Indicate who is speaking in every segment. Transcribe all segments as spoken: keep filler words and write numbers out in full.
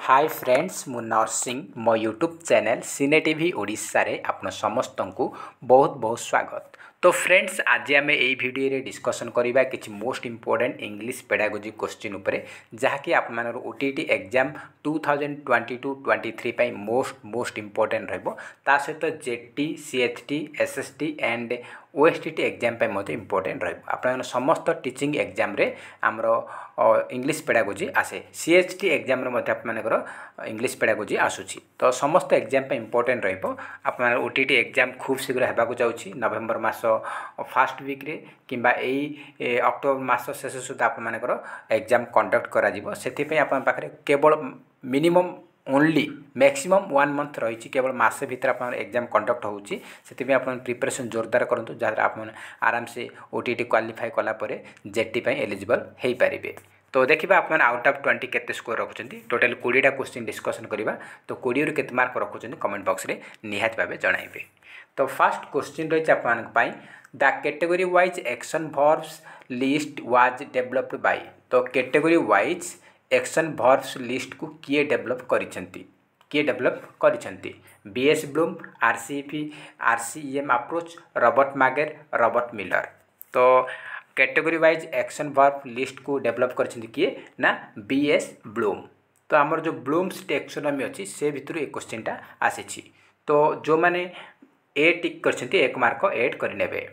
Speaker 1: Hi friends मु नरसिंह मो YouTube channel cine TV Odisha रे आपण समस्त को बहुत बहुत स्वागत। तो फ्रेंड्स आज आम यही भिडियो रे डिस्कसन करवा कि most important English pedagogy question उपरे जहाँकि आप OTT exam two thousand twenty two twenty three पाई मोस्ट मोस्ट इंपोर्टेंट रहिबो। ता सहित JT CHT SST and OSTT exam पे मते इंपोर्टेंट रहिबो। आपण समस्त टीचिंग एग्जाम रे हमरो इंग्लिश पेडागोजी आसे सीएचटी एग्जाम रे मते आपनकर इंग्लिश पेडागोजी आसुची। तो समस्त एग्जाम पे इंपोर्टेंट रहिबो। आपण ओटीटी एग्जाम खूब शीघ्र हेबाकू जाउची नवेम्बर मास फास्ट वीक रे किंबा एई अक्टोबर मास शेष सुधा आपनकर एग्जाम कंडक्ट करा जिवो। सेति पे आपन पाखरे केवल minimum only maximum one month रही केवल मसे भितर आप एग्जाम कंडक्ट होची। से आप प्रिपरेशन जोरदार करूँ जहाँ आप आराम से ओटीटी क्वालिफाई कलापर जेटी एलिजिबल हो पारे। तो देखा आप आउट ऑफ ट्वेंटी केते स्कोर रखुच्च टोटाल कोड़ीटा क्वेश्चन डिस्कसन करवा। तो कोड़े रु केते मार्क रखुच्च कमेंट बॉक्स में निहाती भाव जनइबे। तो फास्ट क्वेश्चन रही आप the category wise action verbs list was developed by. तो category wise action verbs list को किए डेवलप करिसेंती किए डेवलप करिसेंती BS Bloom RCP RCEM approach Robert Mager Robert Miller. तो category wise action verb list को डेवलप करिसेंती किए ना बीएस ब्लूम। तो आमर जो ब्लूम्स टेक्सोनॉमी अच्छी से भितर एक क्वेश्चनटा आसी। तो जो मैंने ए टिक करिसेंती एक मार्क एड करें।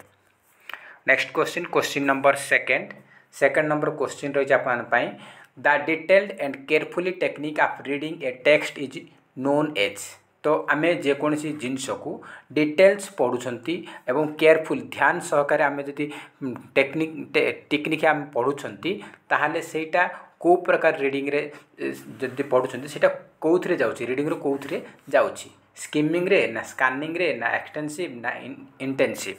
Speaker 1: Next question question number second second number question रही आप the detailed and carefully technique of reading a text is known as. तो आम जेकोसी जिनस को डिटेल्स पढ़ुंट एवं केयरफुल ध्यान सहकार आम जदि टेक्निक टेक्निक आम पढ़ुंट ताहले सेटा को प्रकार रीडिंग रे जदि पढ़ुंट सेटा कौथरे जाउची रीडिंग रो कौथरे जाउची स्किमिंग रे ना स्कैनिंग रे ना एक्सटेंसिव ना इंटेंसिव।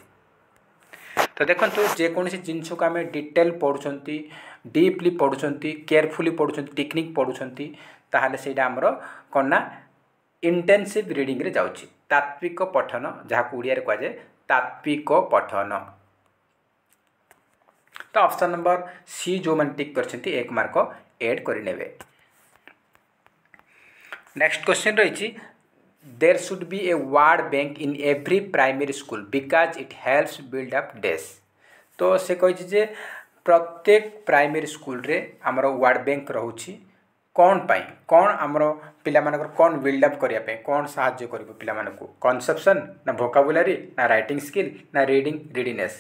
Speaker 1: तो देखो जेकोसी जिनस को आम डिटेल पढ़ुंट डीपली पढ़ुंट केयरफुली पढ़ुंट टेक्निक पढ़ुंट ताहले सेटा हमरो कौन ना इंटेंसिव रीडिंग रे जाउची तात्विक पठन जहाँ ओडिया रे कह जाए तात्विक पठन। तो ऑप्शन नंबर सी जो मैंने टिक करछंती एक मार्क एड करें। नेक्स्ट क्वेश्चन रही there should be a word bank in every primary school because it helps build up डेस। तो से कही प्रत्येक प्राइमरी स्कूल रे आमर वर्ड बैंक रोची कौन पाई कौन आमर पिला मानकर कौन बिल्डअप करने कौन साहाय्य कर पिला मानकु कॉन्सेप्शन ना वोकाबुलरी ना राइटिंग स्किल ना रीडिंग रीडिनेस।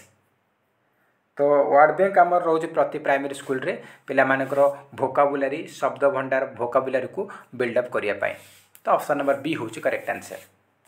Speaker 1: तो वर्ड बैंक आमर रोज प्रति प्राइमरी स्कूल रे पिला मानकर वोकाबुलरी शब्द भंडार वोकाबुलरी को बिल्डअप करने। तो ऑप्शन नंबर बी हूँ करेक्ट आंसर।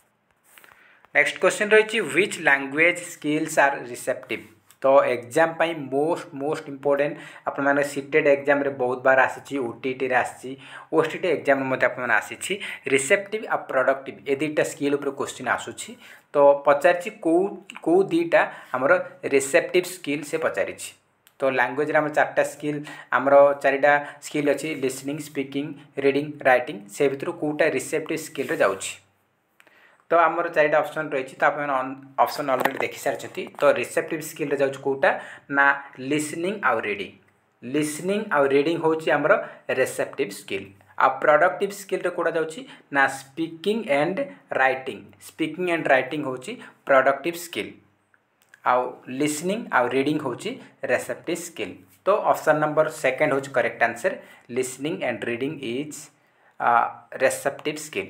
Speaker 1: नेक्स्ट क्वेश्चन रही which language skills are receptive. तो एग्जाम पाई मोस्ट मोस्ट इंपोर्टेंट आप मैंने सीटेड एग्जाम रे बहुत बार आसी ओटीटी रे आसी ओटीटी एग्जाम में आप आसी रिसेप्टिव आ प्रोडक्टिव ए दुईटा स्किल उपर क्वेश्चन आसूची। तो पचारि कौ कौ दुईटा आमर रिसेप्टिव स्किल से पचारि। तो लैंग्वेज रे आम चार्टा स्किल आमर चारिटा स्किल अच्छी लिसनिंग स्पीकिंग रीडिंग राइटिंग से भितर कौटा रिसेप्टिव स्किल रे जाउची। तो आमर चारिटा ऑप्शन रही तो आप ऑप्शन ऑलरेडी देखी सारी। तो रिसेप्टिव स्किल रे जाउची कौटा ना लिसनिंग आउ रीडिंग लिसनिंग आउ रीडिंग होची आमर रिसेप्टिव स्किल। आ प्रोडक्टिव स्किल रे कोडा जाउची ना speaking and writing speaking and writing होची प्रोडक्टिव स्किल आउ लिसनिंग आउ रीडिंग होची रिसेप्टिव स्किल। तो ऑप्शन नंबर सेकंड होची correct answer listening and reading is receptive skill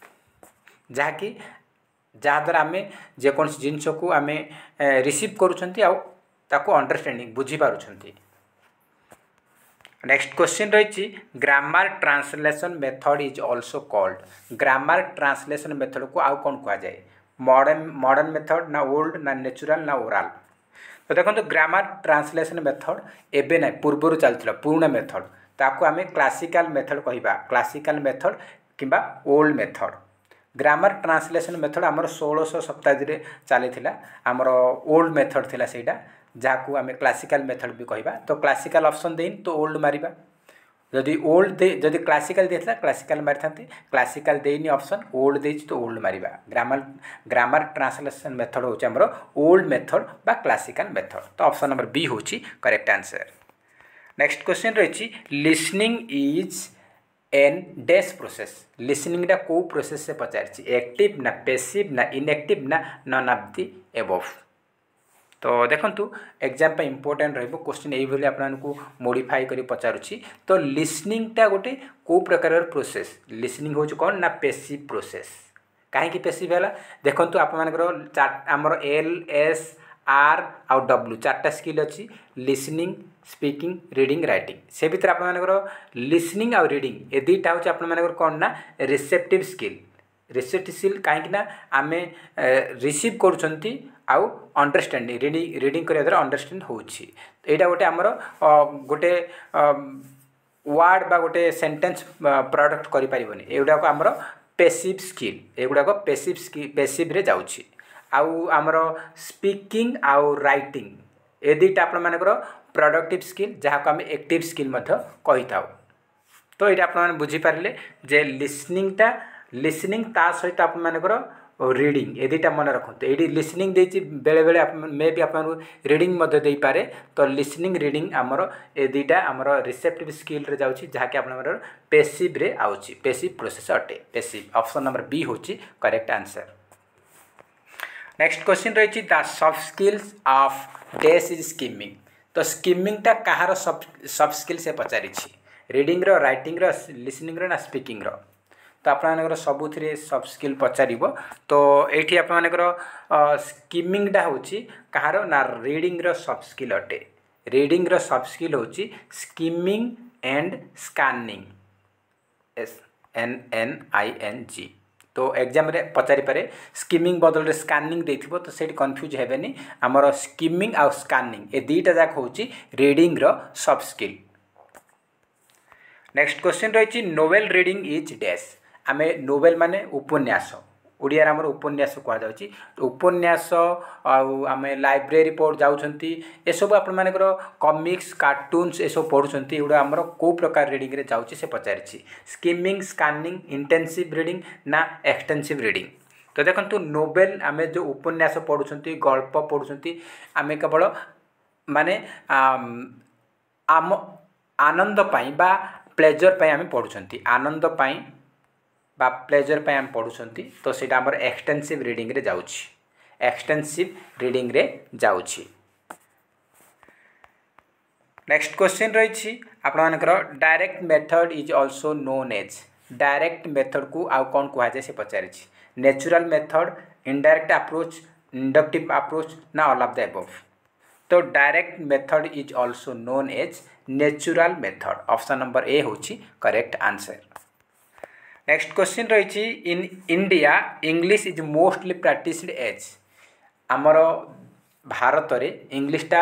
Speaker 1: जहाँकि जहाँद्वारा आम जेकोसी जिनस को आम रिसीव करुँच आउ अंडरस्टैंडिंग बुझी पारुछंती। नेक्स्ट क्वेश्चन रही grammar translation method is also called. Grammar translation method को आउ कौन कह जाए मॉडर्न मॉडर्न मेथड ना ओल्ड ना नेचुरल ना ओराल। तो देखो ग्रामर ट्रांसलेशन मेथड एबे ना पूर्वर चलता पुराना मेथड ताको आम क्लासिकल मेथड कहवा क्लासिकल मेथड किंबा old method. Grammar translation method आमर षोलश शताब्दी चली आमर ओल्ड मेथड थिला सेटा जहाँ को आम क्लासिकल मेथड भी कहवा। तो क्लासिकल ऑप्शन देन तो ओल्ड मारिबा जदि ओल्ड दे जदि क्लासिकल देता क्लासिकल मारी था क्लासिकल देनी ऑप्शन ओल्ड दे तो ओल्ड मारिबा। ग्रामर ग्रामर ट्रांसलेशन मेथड होची आमर ओल्ड मेथड बा क्लासिकल मेथड। तो ऑप्शन नंबर बी होची करेक्ट आंसर। नेक्स्ट क्वेश्चन रही listening is an dash process लिसनिंगटा को प्रोसेस से पचार एक्टिव ना पैसिव ना इनएक्टिव ना नन ऑफ द एबव। तो देखंतु एग्जाम पे इंपोर्टेंट रहबो क्वेश्चन एई भली आपनको मॉडिफाई करी पचारुछि। तो लिसनिंगटा गोटे को प्रकार प्रोसेस लिसनिंग होछ कोन ना पैसिव प्रोसेस। काहे कि पैसिव हैला देखंतु आप मानकर हमर एल एस आर आउ डब्ल्यू चारटा स्किल अच्छी लिसनिंग स्पीकिंग रीडिंग राइटिंग से भीतर आप मानकर लिसनिंग आउ रीडिंग ए दुईटा हूँ आप मानकर कौन ना रिसेप्टिव स्किल रिसेप्टिव स्किल कहीं आम रिसीव करुँच आउ अंडरस्टैंडिंग रीडिंग रीडिंग करिया द्वारा अंडरस्टैंड होछि। एटा गोटे आमर गोटे वर्ड बा गोटे सेंटेंस प्रोडक्ट करि परिबनी एगुडा को आमर पैसिव स्किल एगुडा को पैसिव स्किल पैसिव रे जाउछि। आउ आमर स्पीकिंग आउ राइटिंग ए दुईटा आपण मानकर प्रोडक्टिव स्किल जहाँ को आम एक्टिव स्किल कही था। तो ये आप बुझी पारे जे लिसनिंगटा लिसनिंग ता सहित आप मानकर रीडिंग ए दुईटा मन रखते ये लिसनिंग देछि बेले बेले मे भी आप रीडिंग दे पारे। तो लिसनिंग रीडिंग आमर ए दुईटा आमर रिसेप्टिव स्किल रे जाउछि जहाँ कि आप पैसिव रे आउछि पैसिव प्रोसेस अटे पैसिव ऑप्शन नंबर बी होछि करेक्ट आंसर। नेक्स्ट क्वेश्चन रही the soft skills of dash is skimming. तो स्किमिंगटा कहार सब सॉफ्ट स्किल से पचारि रीडिंग रो राइटिंग रो लिसनिंग रो ना स्पीकिंग रो। तो आप सबुथिरे सॉफ्ट स्किल पचार। तो ये आप स्किमिंगटा हूँ कहार ना रीडिंग रो सॉफ्ट स्किल अटे रीडिंग रो सॉफ्ट स्किल हूँ skimming and scanning S N N I N G. तो एग्जाम रे पचारि पारे स्किमिंग बदल स्कैनिंग देथिबो तो सेठी कंफ्यूज हेबेनी हमर स्किमिंग आ स्कैनिंग ए दुईटा जाक होची रीडिंग रो सॉफ्ट स्किल। नेक्स्ट क्वेश्चन रही नोवेल रीडिंग इज डैश। आमे नोवेल माने उपन्यास ओडिया आमर उपन्यास कहुच्छी। उपन्यास आम लाइब्रेरी पढ़ जाऊँगी ये सब आप कमिक्स कार्टून्स ये सब पढ़ुंट एगुड़ा आमर कौ प्रकार रीडिंग रे जाऊँगी से पचारि स्किमिंग स्कैनिंग इंटेंसिव रीडिंग ना एक्सटेंसिव रीडिंग। तो देखो नोवेल आम जो उपन्यास पढ़ुंट गल्प पढ़ुंट आम केवल माने आम आनंद पाई बा प्लेजर पाई आम पढ़ुंट आनंद पाई बा प्लेजर पे आम पढ़ुंट। तो सीटा आमर एक्सटेंसिव रीडिंग रे जाउछि एक्सटेंसिव रीडिंग रे जाउछि। नेक्स्ट क्वेश्चन रही आपनकर direct method is also known as. Direct method को आउ कौन कह जाए से पचारि natural method indirect approach inductive approach ना ऑल ऑफ द अबव। तो direct method is also known as natural method option number A होछि करेक्ट आंसर। नेक्स्ट क्वेश्चन रही in India English is mostly practised as. आमर भारत में इंग्लिशटा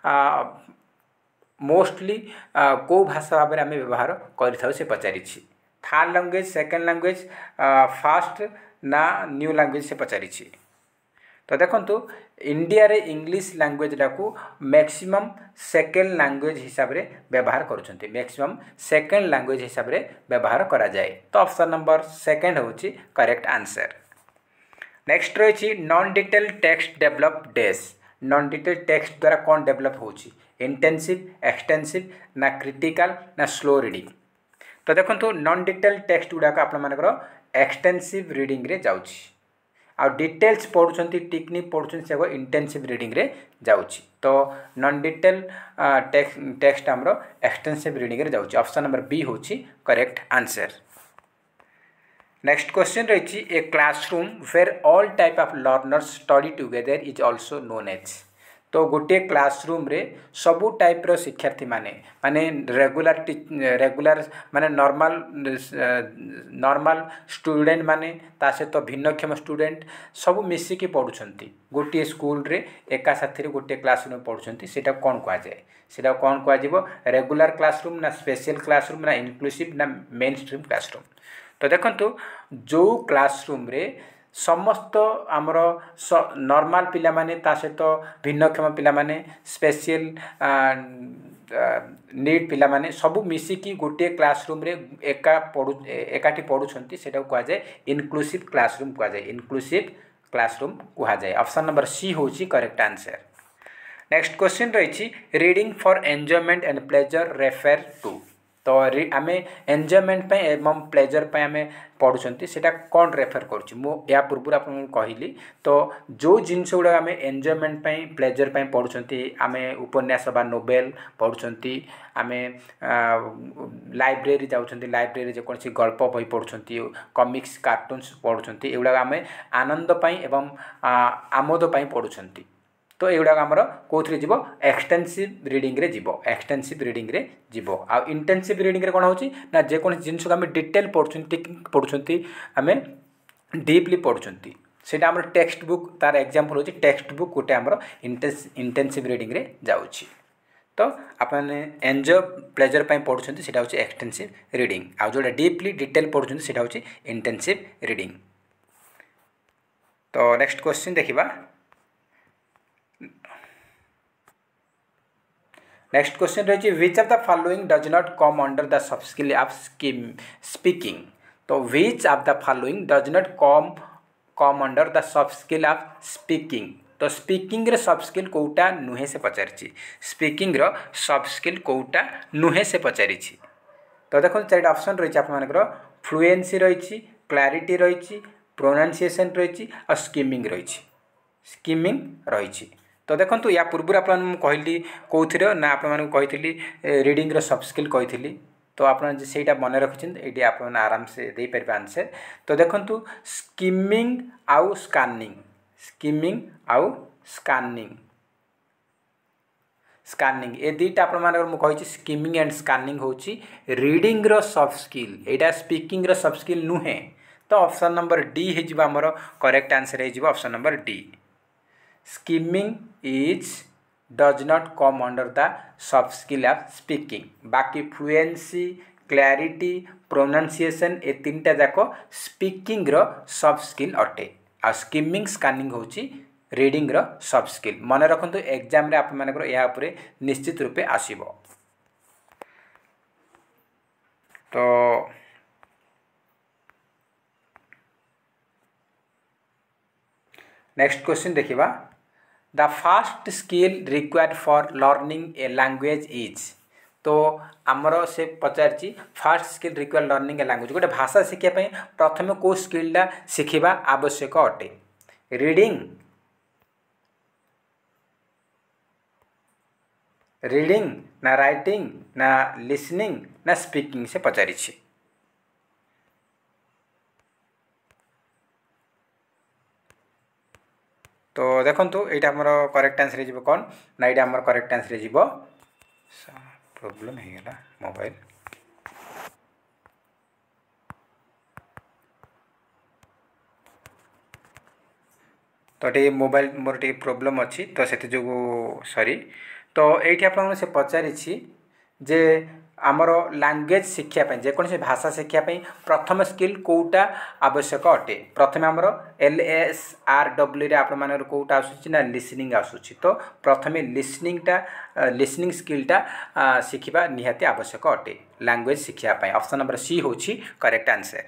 Speaker 1: mostly को भाषा भाव में आम व्यवहार कर से पचारि third language second language first ना न्यू लैंग्वेज से पचारि। तो देखो इंडिया रे इंग्लिश लैंग्वेजटा को मैक्सिमम सेकेंड लैंग्वेज हिसाब रे व्यवहार करुँच मैक्सिमम सेकेंड लैंग्वेज हिसाब रे व्यवहार करा जाए। तो ऑप्शन नंबर सेकेंड होची करेक्ट आंसर। नेक्स्ट रही non detail text develop dash. Non detail text द्वारा कौन डेवलप होची इंटेंसिव एक्सटेंसिव ना क्रिटिकल ना स्लो रीडिंग। तो देखो नॉन डिटेल टेक्स्ट गुड़ाक आप एक्सटेंसिव रीडिंग रे जाउची आ डिटेल्स पढ़ुंट टेक्निक पढ़ुंट से इंटेंसिव रीडिंग रे जाउची। तो नॉन डिटेल टेक्स्ट टेक्स्ट आमर एक्सटेंसिव रीडिंग रे जाउची ऑप्शन नंबर बी होची करेक्ट आंसर। नेक्स्ट क्वेश्चन रही a classroom where all type of learners study together is also known as. तो गोटे क्लासरूम रे सबू टाइप रो शिक्षार्थी माने माने रेगुलर रेगुलर माने नॉर्मल नॉर्मल स्टूडेंट माने ता सहित भिन्नक्षम स्टूडेंट सब मिसिकी पढ़ुंट गोटे स्कूल रे एका साथी गोटे क्लासरूम पढ़ुंट सेटा कौन कह जाए सेटा कौन कह रेगुलर क्लासरूम ना स्पेशल क्लासरूम ना इनक्लूसिव ना मेन स्ट्रीम क्लासरूम। तो देखो जो क्लासरूम रे समस्त आमर नॉर्मल पिला माने ता सहित भिन्नक्षम पिला माने स्पेशल नीड पिला माने सबू मिसिकी गोटे क्लासरूम रे एका पढ़ु एकाठी पढ़ुंट सेटा कह जाए इनक्लूसिव क्लासरूम कह जाए इनक्लूसिव क्लासरूम कह जाए ऑप्शन नंबर सी होची करेक्ट आंसर। नेक्स्ट क्वेश्चन रही reading for enjoyment and pleasure refer to. तो आम एंजॉयमेंट एवं प्लेजर पे आम पढ़ुंट से कौन रेफर करुँ या पूर्व आप कहली तो जो जिनस गुड़ा आम एंजॉयमेंट प्लेजर पढ़ुंट आम उपन्यास बा नोवेल पढ़ुंट आम लाइब्रेरी जाऊँ लाइब्रेरी जेकोसी गल्प बही पढ़ुंट कमिक्स कार्टून्स पढ़ुंट एगुड़ा आम आनंद एवं आमोद पढ़ुंट तो युवा आमर कौन जीव एक्सटेंसिव रीडिंग रे जीव एक्सटेंसिव रीडिंग रे जीव आ इंटेंसिव रीडिंग रे कौन होची ना जेकोसी जिनस आम डिटेल पढ़ुंट पढ़ुंट आम डीपली पढ़ुंट सेटा आम टेक्स्ट बुक तार एग्जांपल होची टेक्स्ट बुक गोटे आमर इंटेंसिव रीडिंग रे जाउची तो आपने एंजॉय प्लेजर पाई पढ़ुंट सेटा होची एक्सटेंसिव रीडिंग आ जोटा डीपली डिटेल पढ़ुंट सेटा होची इंटेंसिव रीडिंग। तो नेक्स्ट क्वेश्चन देखिबा नेक्स्ट क्वेश्चन रही which of the following does not come under the sub skill of speaking तो which of the following does not come come under the sub skill of speaking तो speaking रे sub skill Kota नुहे से पचारि speaking रो sub skill Kota नुहे से पचारि तो देखो चार ऑप्शन रही आपर फ्लुएंसी रही क्लैरिटी रही प्रोनाउंसिएशन रही और स्किमिंग रही स्किमिंग रही तो देखो या पूर्व आप कहली कौर ना आपली रीडिंग रो सब स्किल कही तो आप मन रखिए ये आप आराम से दे पारे आंसर तो देखो स्किमिंग आउ स्कानिंग स्किमिंग आउ स्कानिंग स्कानिंग ए दुईटा आप स्किमिंग एंड स्कानिंग होची रीडिंग रो सब स्किल एटा स्पीकिंग रो सब स्किल नुहे तो ऑप्शन नंबर डी हो आमर करेक्ट आंसर हो option number D skimming is does not come under the sub skill of speaking बाकी फ्लुएंसी क्लैरिटी प्रोनाउंसिएशन ए तीन टा जाक स्पीकिंग रो सब स्किल अटे आ स्किमिंग स्कानिंग होची रीडिंग रो सब स्किल मन रखु एग्जाम रे आप मानकर या उपरे निश्चित रूपे आसीबो। तो नेक्स्ट क्वेश्चन देखिबा the first skill required for learning a language is तो आमर से पचार first skill required learning a language गोटे भाषा शिखापी प्रथम को स्किलटा शिखा आवश्यक अटे रीडिंग रीडिंग ना राइटिंग ना लिसनिंग ना स्पीकिंग से पचारि तो देखो यहाँ आमर करेक्ट आंसर हो कौन ना यहाँ आमर करेक्ट आंसर हो प्रोब्लेम होगा मोबाइल तो ये मोबाइल मोर टे प्रोब्लेम अच्छी तो से जो सॉरी तो ये आप से पचारि जे आमर लैंग्वेज शिक्षापी जेकोसी भाषा शिक्षापी प्रथम स्किल कौटा आवश्यक अटे प्रथम आमर एल एस आर डब्ल्यू रे आप कौटा आसूँ ना लिसनिंग आसूँ तो प्रथम लिसनिंगटा लिसनिंग स्किलटा शिखा निहाती आवश्यक अटे लैंग्वेज शिक्षापी ऑप्शन नंबर सी होची करेक्ट आंसर।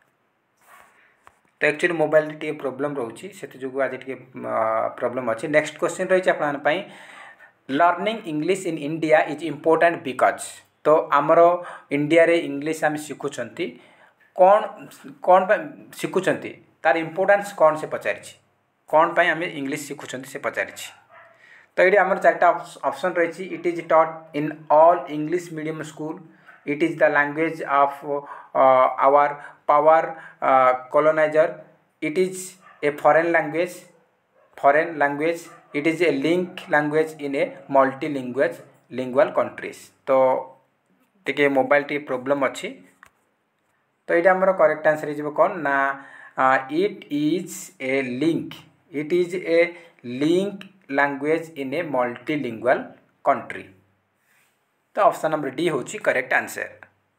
Speaker 1: तो एक्चुअली मोबाइल टी प्रोब्लेम रोचे से जो आज टी प्रोब्लेम अच्छी नेक्स्ट क्वेश्चन रही है learning English in India is important because तो आमर इंडिया रे इंग्लिश आम शिखुंट कौन कौन शिखुंट तार इम्पोर्टेंस कौन से पचारि कौन पाई आम इंग्लिश शिखुंट से पचारि तो ये आमर चार्टा ऑप्शन रही it is taught in all English medium school it is the language of our power coloniser it is a foreign language foreign language it is a link language in a multi language lingual countries तो टी mobile टी problem अच्छी तो ये आमर correct answer हो कौन ना it is a link it is a link language in a multilingual country तो ऑप्शन नंबर डी होची करेक्ट आंसर।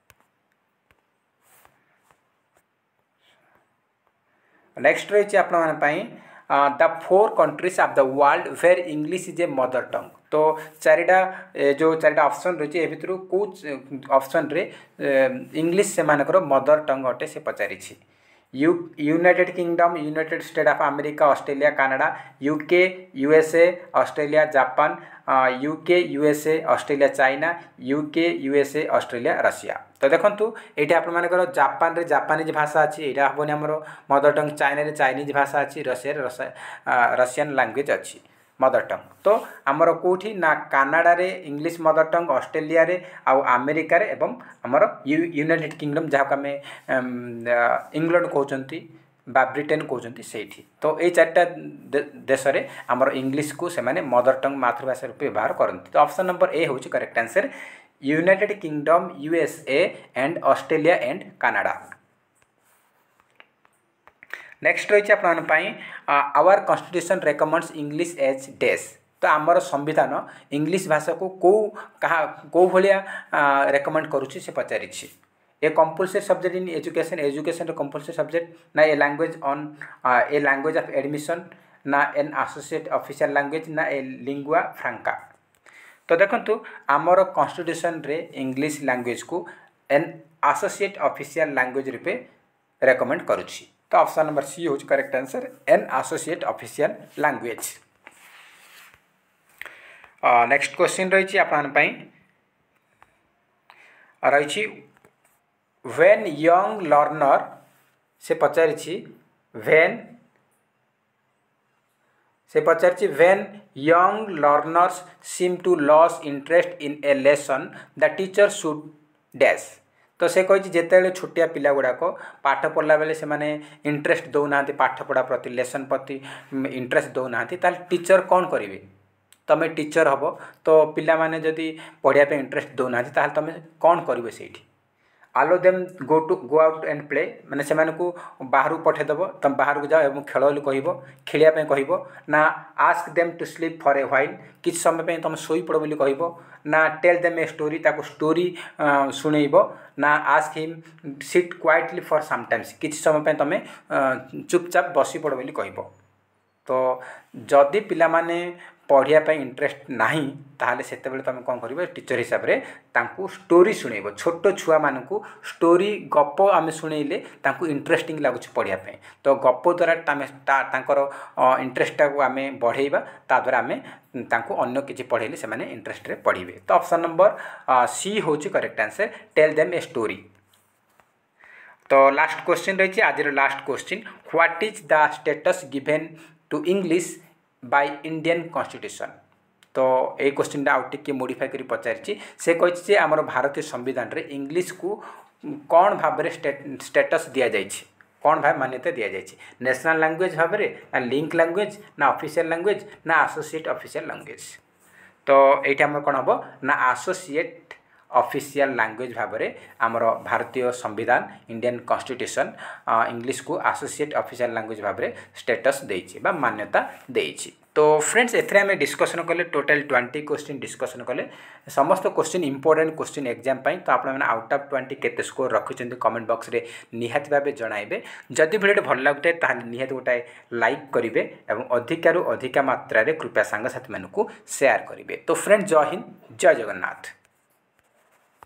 Speaker 1: नेक्स्ट रही आप the four countries of the world where English is a mother tongue तो चारिटा जो चारिटा option रही है भितर कौ ऑप्शन रे इंग्लिश से मानकर मदर टंग अटे से पचारि u United Kingdom, United State of America, Australia, Canada, UK, USA, Australia, Japan, UK, USA, Australia, China, UK, USA, Australia, Russia. तो देखंतु एठी आपण मानकर जापान रे जापानीज भाषा अछि, एटा हबोनी हमरो मदर टंग। चाइना रे चाइनीज भाषा अछि, रशिया रे रशियन लैंग्वेज अछि मदर टंग। तो आमर कोठी ना कनाडा रे इंग्लिश मदर टंग, ऑस्ट्रेलिया रे आ अमेरिका रे एवं आमर यूनाइटेड किंगडम जहाँ आम इंग्लैंड कहते बा ब्रिटेन कहते से। तो ये चार्टा देश में आमर इंग्लिश को से मदर टंग मातृभाषा रूप व्यवहार करते। तो ऑप्शन नंबर ए हूँ correct answer, United Kingdom, USA and Australia and Canada. Next रही है our constitution recommends English as dash. तो आमर संविधान इंग्लिश भाषा को कौ कहा कौ भाया रेकमेंड करुच्ची से पचारि। A compulsory subject in education, education compulsory subject ना, a language on a language of admission ना, एन एसोसिएट ऑफिशियल लैंग्वेज ना, ए लिंगुआ फ्रांका। तो देखंतु आमर कॉन्स्टिट्यूशन रे इंग्लिश लैंग्वेज को एन एसोसिएट ऑफिशियल लैंग्वेज रूपे रेकमेंड करुच्ची। तो ऑप्शन नंबर सी हूँ correct answer, an associate official language. Next question रही आपन रही व्हेन यंग लर्नर से पचारि व्हेन से पचारि when young learners seem to lose interest in a lesson the teacher should dash. तो से कही जिते छोटिया पिला गुड़ाक पाठ पढ़ला बेले से माने इंटरेस्ट दौना पाठ पढ़ा प्रति लेसन प्रति इंटरेस्ट दौना ताल टीचर कौन करेंगे, तुम टीचर हम तो पिला माने जदि पढ़ाई इंटरेस्ट दौना ताल तुम कौन करेंगे से allow them go to go out and play माने से को बाहर पठेदेव, तुम बाहर को जाओ और खेल कह खेलिया कह ना, ask them to sleep for a while किछ समय तुम शोई पड़ बोली कह ना, टेल देम ए स्टोरी ताको स्टोरी शुणेब ना, ask him sit quietly for sometimes किछ समय तुम चुपचाप बसी पड़ बोली कह। तो जदि पिला माने पढ़ाई इंटरेस्ट नहीं ताहले सेते बेले तुम कौन कर टीचर हिसाब से तांकु स्टोरी शुणेब, छोट छुआ मानकु स्टोरी गप आम शुणेले तांकु इंटरेस्टिंग लगुच पढ़ाई। तो गप द्वारा तांकर इंटरेस्टा को आम बढ़ेबा, ता द्वारा आम तांकु अन्य किछि पढ़ेले से माने इंटरेस्ट रे पढ़िबे। तो ऑप्शन नंबर सी होची correct answer, tell them a story. तो लास्ट क्वेश्चन रही आज last question, what is the status given to English by Indian constitution. तो ये क्वेश्चन आउ टिके मॉडिफाई करी पचारि से कही आमर भारतीय संविधान रे इंग्लिश को कौन भाव में स्टेटस दि जाए, कौन भाव मान्यता दि जाए, नेशनल लैंग्वेज भाव में ना, लिंक लैंग्वेज ना, ऑफिशियल लैंग्वेज ना, एसोसिएट ऑफिशियल लैंग्वेज। तो ये आम कौन हम ना एसोसिएट ऑफिशियल लैंग्वेज भाव में आमर भारतीय संविधान इंडियन कॉन्स्टिट्यूशन इंग्लिश को एसोसिएट ऑफिशियल लैंग्वेज भाव में स्टेटस देइछि बा मान्यता देइछि। तो फ्रेंड्स एथरे आम डिस्कसन कले टोटल ट्वेंटी क्वेश्चन डिस्कसन कले, समस्त क्वेश्चन इंपोर्टेंट क्वेश्चन एग्जाम पाई। तो आप आउट ऑफ ट्वेंटी केते स्कोर रखिछन्ती कमेंट बॉक्स रे निहाती भाबे जणाइबे। जदि वीडियो भल लागुते ताहाले निहाती गोटाए लाइक करिवे एवं अधिकारु अधिका मात्रा रे कृपया सांग साथी मानकु शेयर करिवे। तो फ्रेंड्स जय हिंद, जय जगन्नाथ।